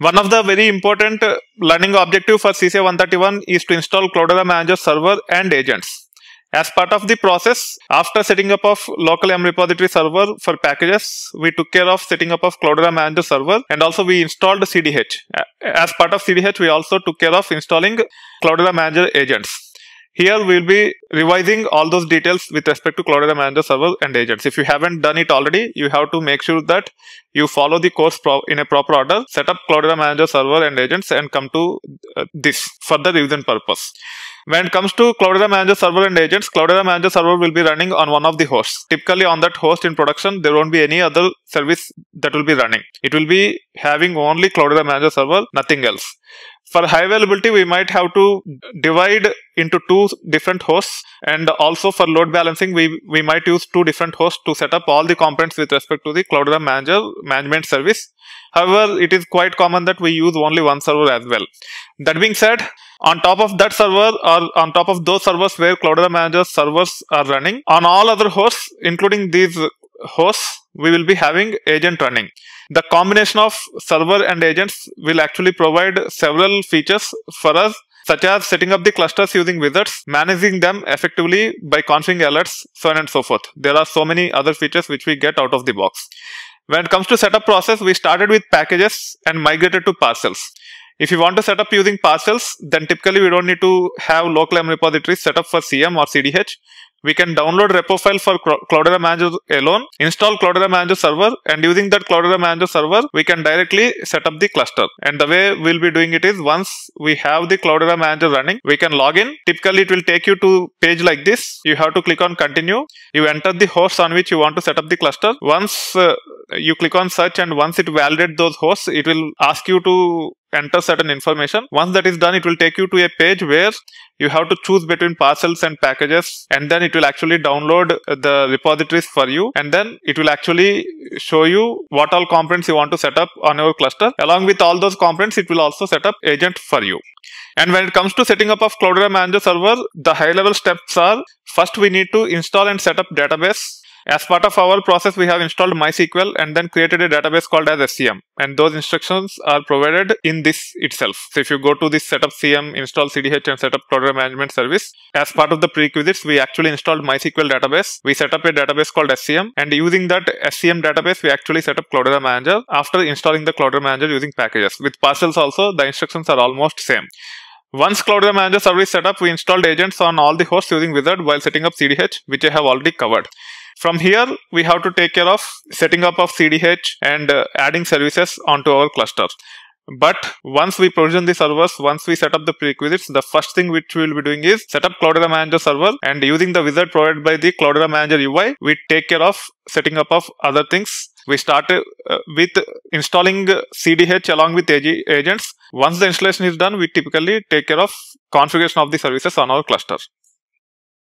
One of the very important learning objective for CCA 131 is to install Cloudera Manager server and agents. As part of the process, after setting up of local M repository server for packages, we took care of setting up of Cloudera Manager server, and also we installed CDH. As part of CDH, we also took care of installing Cloudera Manager agents. Here we will be revising all those details with respect to Cloudera Manager server and agents. If you haven't done it already, you have to make sure that you follow the course in a proper order, set up Cloudera Manager server and agents, and come to this for the revision purpose. When it comes to Cloudera Manager server and agents, Cloudera Manager server will be running on one of the hosts. Typically on that host in production, there won't be any other service that will be running. It will be having only Cloudera Manager server, nothing else. For high availability, we might have to divide into two different hosts, and also for load balancing, we might use two different hosts to set up all the components with respect to the Cloudera Manager management service. However, it is quite common that we use only one server as well. That being said, on top of that server, or on top of those servers where Cloudera Manager servers are running, on all other hosts, including these hosts, we will be having agent running. The combination of server and agents will actually provide several features for us, such as setting up the clusters using wizards, managing them effectively by configuring alerts, so on and so forth. There are so many other features which we get out of the box. When it comes to setup process, we started with packages and migrated to parcels. If you want to set up using parcels, then typically we don't need to have local M repositories set up for CM or CDH. We can download repo file for Cloudera Manager alone, install Cloudera Manager server, and using that Cloudera Manager server, we can directly set up the cluster. And the way we'll be doing it is, once we have the Cloudera Manager running, we can log in. Typically, it will take you to a page like this. You have to click on continue. You enter the host on which you want to set up the cluster. Once you click on search, and once it validates those hosts, it will ask you to enter certain information. Once that is done, it will take you to a page where you have to choose between parcels and packages, and then it will actually download the repositories for you, and then it will actually show you what all components you want to set up on your cluster. Along with all those components, it will also set up agent for you. And when it comes to setting up of Cloudera Manager server, the high level steps are, first we need to install and set up database. As part of our process, we have installed MySQL and then created a database called as SCM, and those instructions are provided in this itself. So if you go to this setup CM, install CDH, and set up Cloudera Management Service, as part of the prerequisites, we actually installed MySQL database. We set up a database called SCM, and using that SCM database, we actually set up Cloudera Manager after installing the Cloudera Manager using packages. With parcels also, the instructions are almost same. Once Cloudera Manager service set up, we installed agents on all the hosts using Wizard while setting up CDH, which I have already covered. From here, we have to take care of setting up of CDH and adding services onto our cluster. But once we provision the servers, once we set up the prerequisites, the first thing which we will be doing is set up Cloudera Manager server, and using the wizard provided by the Cloudera Manager UI, we take care of setting up of other things. We started with installing CDH along with agents. Once the installation is done, we typically take care of configuration of the services on our cluster.